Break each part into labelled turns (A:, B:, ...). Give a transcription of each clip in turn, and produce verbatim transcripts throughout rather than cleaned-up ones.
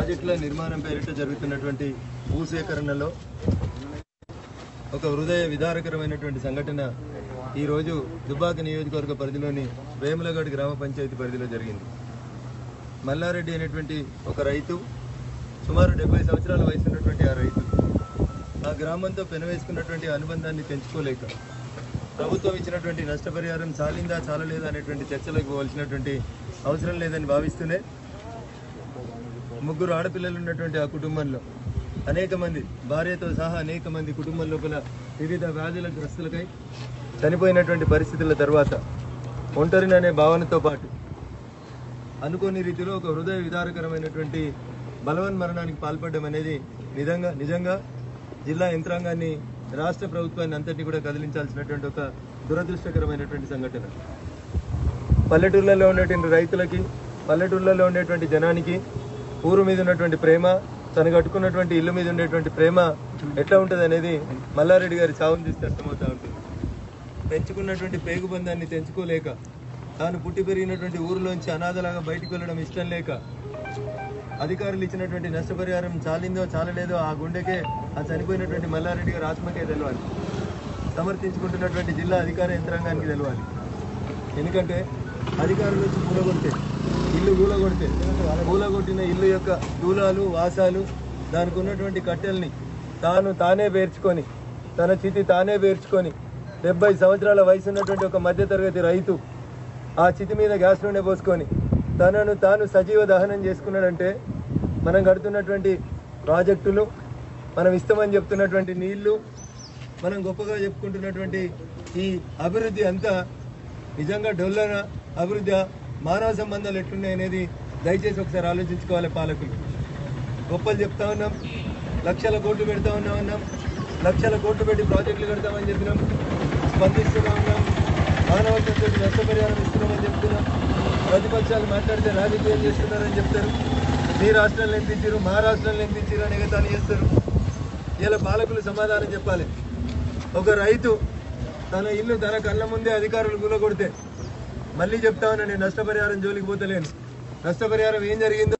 A: ప్రాజెక్టుల నిర్మాణం పేరిట జరుగుతున్నటువంటి భూసేకరణలో ఒక హృదయ విదారకరమైనటువంటి సంఘటన ఈరోజు దుబ్బాక నియోజకవర్గ పరిధిలోని వేములగడ్ గ్రామ పంచాయతీ పరిధిలో జరిగింది. మల్లారెడ్డి అనేటువంటి ఒక రైతు, సుమారు డెబ్బై సంవత్సరాల వయసు ఉన్నటువంటి ఆ రైతు ఆ గ్రామంతో పెనవేసుకున్నటువంటి అనుబంధాన్ని పెంచుకోలేక ప్రభుత్వం ఇచ్చినటువంటి నష్టపరిహారం చాలిందా చాలలేదా అనేటువంటి చర్చలకు పోవాల్సినటువంటి అవసరం లేదని భావిస్తూనే ముగ్గురు ఆడపిల్లలు ఉన్నటువంటి ఆ కుటుంబంలో అనేక మంది, భార్యతో సహా అనేక మంది కుటుంబం లోపల వివిధ వ్యాధుల గ్రస్తులకై చనిపోయినటువంటి పరిస్థితుల తర్వాత ఒంటరిననే భావనతో పాటు అనుకోని రీతిలో ఒక హృదయ విదారకరమైనటువంటి బలవన్ మరణానికి పాల్పడడం అనేది నిజంగా నిజంగా జిల్లా యంత్రాంగాన్ని, రాష్ట్ర ప్రభుత్వాన్ని అంతటినీ కూడా కదిలించాల్సినటువంటి ఒక దురదృష్టకరమైనటువంటి సంఘటన. పల్లెటూళ్ళలో ఉండేటువంటి రైతులకి, పల్లెటూళ్ళలో ఉండేటువంటి జనానికి ఊరు మీద ఉన్నటువంటి ప్రేమ, తను కట్టుకున్నటువంటి ఇల్లు మీద ఉండేటువంటి ప్రేమ ఎట్లా ఉంటుంది అనేది మల్లారెడ్డి గారి చావును చూస్తే అర్థమవుతూ ఉంటుంది. పెంచుకున్నటువంటి పేగుబంధాన్ని తెంచుకోలేక, తాను పుట్టి పెరిగినటువంటి ఊరిలోంచి అనాథలాగా బయటకు వెళ్ళడం ఇష్టం లేక, అధికారులు ఇచ్చినటువంటి నష్టపరిహారం చాలిందో చాలలేదో ఆ గుండెకే, ఆ చనిపోయినటువంటి మల్లారెడ్డి గారి ఆత్మకే తెలవాలి, సమర్థించుకుంటున్నటువంటి జిల్లా అధికార యంత్రాంగానికి తెలవాలి. ఎందుకంటే అధికారులు వచ్చి కూలగొడితే, ఇల్లు కూలగొడితే, కూలగొట్టిన ఇల్లు యొక్క దూలాలు, వాసాలు, దానికి ఉన్నటువంటి కట్టెల్ని తాను తానే పేర్చుకొని, తన చితి తానే పేర్చుకొని, డెబ్బై సంవత్సరాల వయసు ఉన్నటువంటి ఒక మధ్యతరగతి రైతు ఆ చితి మీద గ్యాస్ నూనె పోసుకొని తనను తాను సజీవ దహనం చేసుకున్నాడంటే, మనం కడుతున్నటువంటి ప్రాజెక్టులు, మనం ఇస్తామని చెప్తున్నటువంటి నీళ్లు, మనం గొప్పగా చెప్పుకుంటున్నటువంటి ఈ అభివృద్ధి అంతా నిజంగా డొల్లన అభివృద్ధి, మానవ సంబంధాలు ఎట్లున్నాయనేది దయచేసి ఒకసారి ఆలోచించుకోవాలి పాలకులు. గొప్పలు చెప్తా ఉన్నాం, లక్షల కోట్లు పెడతా ఉన్నాం అన్నాం, లక్షల కోట్లు పెట్టి ప్రాజెక్టులు కడతామని చెప్పినాం, స్పందిస్తూనే ఉన్నాం, మానవత్వంతో నష్టపరిహారం ఇస్తున్నామని చెప్తున్నాం. ప్రతిపక్షాలు మాట్లాడితే రాజకీయం చేస్తున్నారని చెప్తారు, మీ రాష్ట్రంలో ఎంత ఇచ్చారు, మా రాష్ట్రంలో ఎంత ఇచ్చారు అని ఎగతాళి చేస్తారు. ఇలా పాలకులు సమాధానం చెప్పాలి. ఒక రైతు తన ఇల్లు తన కళ్ళ ముందే అధికారులు కూలగొడితే మళ్ళీ చెప్తా ఉన్నా, నేను నష్టపరిహారం జోలికి పోతలేను. నష్టపరిహారం ఏం జరిగిందో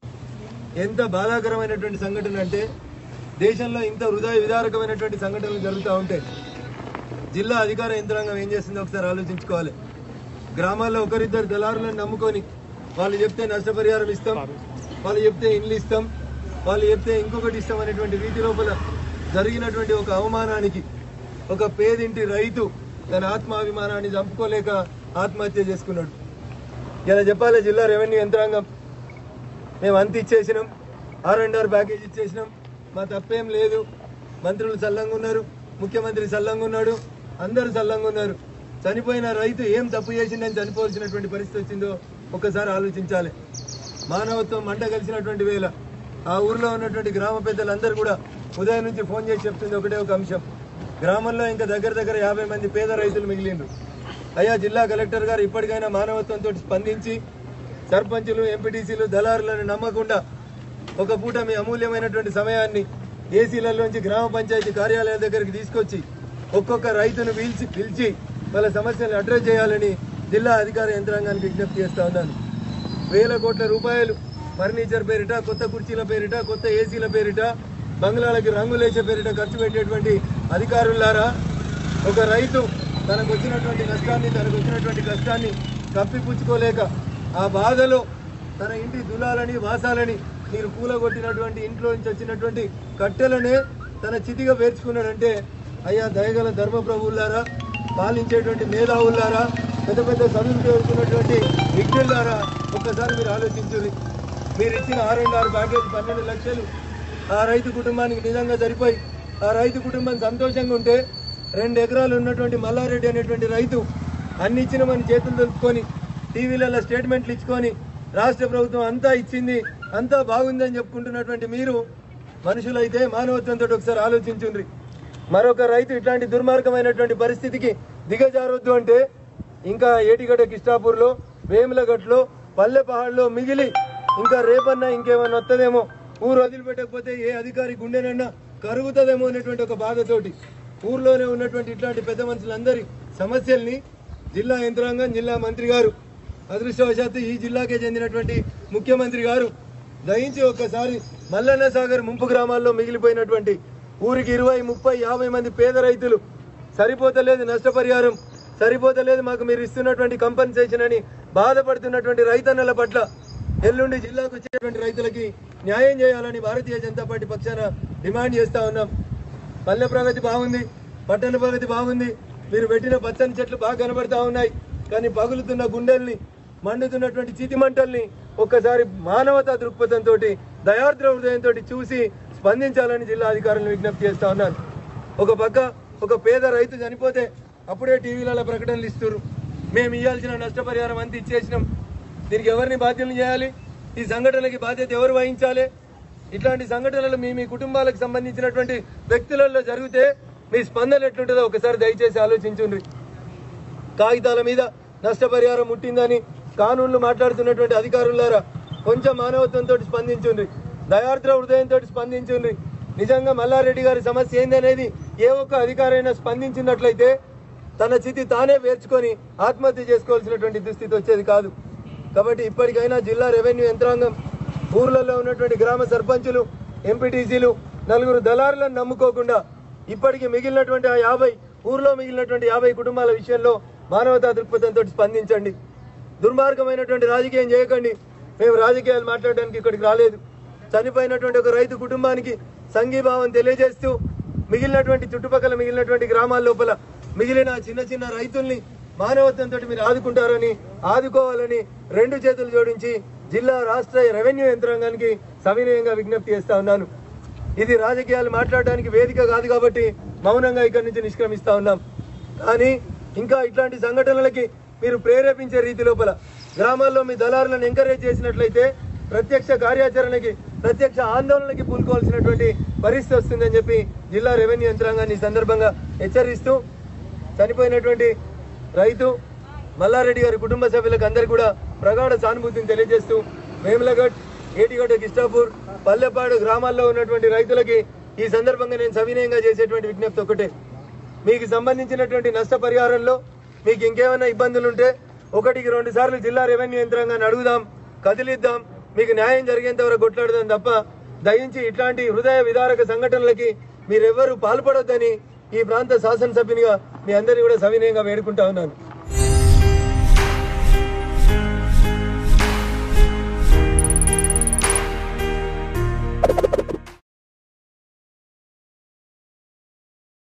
A: ఎంత బాధాకరమైనటువంటి సంఘటన అంటే, దేశంలో ఇంత హృదయ విదారకమైనటువంటి సంఘటనలు జరుగుతూ ఉంటే జిల్లా అధికార యంత్రాంగం ఏం చేస్తుందో ఒకసారి ఆలోచించుకోవాలి. గ్రామాల్లో ఒకరిద్దరు దళారులను నమ్ముకొని వాళ్ళు చెప్తే నష్టపరిహారం ఇస్తాం, వాళ్ళు చెప్తే ఇండ్లు ఇస్తాం, వాళ్ళు చెప్తే ఇంకొకటి ఇస్తాం అనేటువంటి రీతి లోపల జరిగినటువంటి ఒక అవమానానికి ఒక పేదింటి రైతు తన ఆత్మాభిమానాన్ని చంపుకోలేక ఆత్మహత్య చేసుకున్నాడు. ఇలా చెప్పాలి జిల్లా రెవెన్యూ యంత్రాంగం, మేము అంత ఇచ్చేసినాం, ఆర్ అండ్ ఆర్ ప్యాకేజ్ ఇచ్చేసినాం, మా తప్పేం లేదు, మంత్రులు సల్లంగా ఉన్నారు, ముఖ్యమంత్రి సల్లంగా ఉన్నాడు, అందరూ సల్లంగా ఉన్నారు. చనిపోయిన రైతు ఏం తప్పు చేసిందని చనిపోవాల్సినటువంటి పరిస్థితి వచ్చిందో ఒక్కసారి ఆలోచించాలి. మానవత్వం మంట కలిసినటువంటి వేళ ఆ ఊర్లో ఉన్నటువంటి గ్రామ పెద్దలందరూ కూడా ఉదయం నుంచి ఫోన్ చేసి చెప్తుంది ఒకటే ఒక అంశం, గ్రామంలో ఇంకా దగ్గర దగ్గర యాభై మంది పేద రైతులు మిగిలిండ్రు. అయ్యా జిల్లా కలెక్టర్ గారు ఇప్పటికైనా మానవత్వంతో స్పందించి సర్పంచులు, ఎంపీటీసీలు, దళారులను నమ్మకుండా ఒక పూట మీ అమూల్యమైనటువంటి సమయాన్ని ఏసీలలోంచి గ్రామ పంచాయతీ కార్యాలయాల దగ్గరికి తీసుకొచ్చి ఒక్కొక్క రైతును పిలిచి పిలిచి వాళ్ళ సమస్యలను అడ్రస్ చేయాలని జిల్లా అధికార యంత్రాంగానికి విజ్ఞప్తి చేస్తా ఉన్నాను. వేల కోట్ల రూపాయలు ఫర్నిచర్ పేరిట, కొత్త కుర్చీల పేరిట, కొత్త ఏసీల పేరిట, బంగ్లాలకి రంగులేసే పేరిట ఖర్చు పెట్టేటువంటి అధికారులారా, ఒక రైతు తనకు వచ్చినటువంటి నష్టాన్ని, తనకు వచ్చినటువంటి కష్టాన్ని కప్పిపుచ్చుకోలేక ఆ బాధలో తన ఇంటి దులాలని, వాసాలని మీరు కూలగొట్టినటువంటి ఇంట్లో నుంచి వచ్చినటువంటి కట్టెలనే తన చితిగా పేర్చుకున్నాడంటే, అయ్యా దయగల ధర్మప్రభువులారా, పాలించేటువంటి మేధావులారా, పెద్ద పెద్ద చదువులు చదువుతున్నటువంటి విజ్ఞులారా, ఒక్కసారి మీరు ఆలోచించుర్రి. మీరు ఇచ్చిన ఆర్ అండ్ ఆర్ ప్యాకేజ్ పన్నెండు లక్షలు ఆ రైతు కుటుంబానికి నిజంగా సరిపోయి ఆ రైతు కుటుంబం సంతోషంగా ఉంటే, రెండు ఎకరాలు ఉన్నటువంటి మల్లారెడ్డి అనేటువంటి రైతు అన్ని ఇచ్చినామని చేతులు తెలుపుకొని టీవీలలో స్టేట్మెంట్లు ఇచ్చుకొని రాష్ట్ర ప్రభుత్వం అంతా ఇచ్చింది, అంతా బాగుందని చెప్పుకుంటున్నటువంటి మీరు మనుషులైతే మానవత్వంతో ఒకసారి ఆలోచించుండ్రి. మరొక రైతు ఇట్లాంటి దుర్మార్గమైనటువంటి పరిస్థితికి దిగజారొద్దు అంటే ఇంకా ఏటిగడ్డ కిష్టాపూర్లో, వేములగట్లో, పల్లెపహాడ్లో మిగిలి ఇంకా రేపన్నా ఇంకేమన్నా వస్తుందేమో, ఊరు వదిలిపెట్టకపోతే ఏ అధికారి గుండెనన్నా కరుగుతుందేమో అనేటువంటి ఒక బాధతోటి ఊర్లోనే ఉన్నటువంటి ఇట్లాంటి పెద్ద మనుషులందరి సమస్యల్ని జిల్లా యంత్రాంగం, జిల్లా మంత్రి గారు, అదృష్టవశాత్తు ఈ జిల్లాకే చెందినటువంటి ముఖ్యమంత్రి గారు దయించి ఒక్కసారి మల్లన్న సాగర్ ముంపు గ్రామాల్లో మిగిలిపోయినటువంటి ఊరికి ఇరవై ముప్పై యాభై మంది పేద రైతులు సరిపోతలేదు నష్టపరిహారం, సరిపోతలేదు మాకు మీరు ఇస్తున్నటువంటి కంపెన్సేషన్ అని బాధపడుతున్నటువంటి రైతన్నల పట్ల ఎల్లుండి జిల్లాకు వచ్చేటువంటి రైతులకి న్యాయం చేయాలని భారతీయ జనతా పార్టీ పక్షాన డిమాండ్ చేస్తా ఉన్నాం. పల్లె ప్రగతి బాగుంది, పట్టణ ప్రగతి బాగుంది, మీరు పెట్టిన పచ్చని చెట్లు బాగా కనబడతా ఉన్నాయి. కానీ పగులుతున్న గుండెల్ని, మండుతున్నటువంటి చితి మంటల్ని ఒక్కసారి మానవతా దృక్పథంతో, దయార్ద్ర హృదయంతో చూసి స్పందించాలని జిల్లా అధికారులను విజ్ఞప్తి చేస్తా ఉన్నాను. ఒక పక్క ఒక పేద రైతు చనిపోతే అప్పుడే టీవీలలో ప్రకటనలు ఇస్తున్నారు, మేము ఇవ్వాల్సిన నష్టపరిహారం అంతా ఇచ్చేసినాం. దీనికి ఎవరిని బాధ్యులను చేయాలి? ఈ సంఘటనలకి బాధ్యత ఎవరు వహించాలి? ఇట్లాంటి సంఘటనలు మీ మీ కుటుంబాలకు సంబంధించినటువంటి వ్యక్తులలో జరిగితే మీ స్పందన ఎట్లుంటుందో ఒకసారి దయచేసి ఆలోచించుండ్రి. కాగితాల మీద నష్టపరిహారం ముట్టిందని కానూన్లు మాట్లాడుతున్నటువంటి అధికారులారా కొంచెం మానవత్వంతో స్పందించుండ్రి, దయార్ద్ర హృదయంతో స్పందించుండ్రి. నిజంగా మల్లారెడ్డి గారి సమస్య ఏందనేది ఏ ఒక్క అధికారైనా స్పందించినట్లయితే తన చితి తానే వేర్చుకొని ఆత్మహత్య చేసుకోవాల్సినటువంటి దుస్థితి వచ్చేది కాదు. కాబట్టి ఇప్పటికైనా జిల్లా రెవెన్యూ యంత్రాంగం, ఊర్లలో ఉన్నటువంటి గ్రామ సర్పంచులు, ఎంపీటీసీలు, నలుగురు దళారులను నమ్ముకోకుండా ఇప్పటికి మిగిలినటువంటి ఆ యాభై ఊర్లో మిగిలినటువంటి యాభై కుటుంబాల విషయంలో మానవతా దృక్పథంతో స్పందించండి. దుర్మార్గమైనటువంటి రాజకీయం చేయకండి. మేము రాజకీయాలు మాట్లాడడానికి ఇక్కడికి రాలేదు. చనిపోయినటువంటి ఒక రైతు కుటుంబానికి సంఘీభావం తెలియజేస్తూ మిగిలినటువంటి చుట్టుపక్కల మిగిలినటువంటి గ్రామాల లోపల మిగిలిన చిన్న చిన్న రైతుల్ని మానవత్వంతో మీరు ఆదుకుంటారని, ఆదుకోవాలని రెండు చేతులు జోడించి జిల్లా రాష్ట్ర రెవెన్యూ యంత్రాంగానికి సవినయంగా విజ్ఞప్తి చేస్తా ఉన్నాను. ఇది రాజకీయాలు మాట్లాడడానికి వేదిక కాదు కాబట్టి మౌనంగా ఇక్కడి నుంచి నిష్క్రమిస్తా ఉన్నాం. కానీ ఇంకా ఇట్లాంటి సంఘటనలకి మీరు ప్రేరేపించే రీతి లోపల గ్రామాల్లో మీ దళారులను ఎంకరేజ్ చేసినట్లయితే ప్రత్యక్ష కార్యాచరణకి, ప్రత్యక్ష ఆందోళనకి పూనుకోవాల్సినటువంటి పరిస్థితి వస్తుందని చెప్పి జిల్లా రెవెన్యూ యంత్రాంగాన్ని ఈ సందర్భంగా హెచ్చరిస్తూ, చనిపోయినటువంటి రైతు మల్లారెడ్డి గారి కుటుంబ సభ్యులకు అందరికీ కూడా ప్రగాఢ సానుభూతిని తెలియజేస్తూ వేములగఢ్, ఏటిగడ్డ, కిష్టాపూర్, పల్లెపాడు గ్రామాల్లో ఉన్నటువంటి రైతులకి ఈ సందర్భంగా నేను సవినయంగా చేసేటువంటి విజ్ఞప్తి ఒకటే, మీకు సంబంధించినటువంటి నష్టపరిహారంలో మీకు ఇంకేమైనా ఇబ్బందులు ఉంటే ఒకటికి రెండు సార్లు జిల్లా రెవెన్యూ యంత్రాంగాన్ని అడుగుదాం, కదిలిద్దాం, మీకు న్యాయం జరిగేంత వరకు కొట్లాడదాం తప్ప దయించి ఇట్లాంటి హృదయ విదారక సంఘటనలకి మీరెవ్వరూ పాల్పడొద్దని ఈ ప్రాంత శాసనసభ్యునిగా మీ అందరినీ కూడా సవినయంగా వేడుకుంటా ఉన్నాను.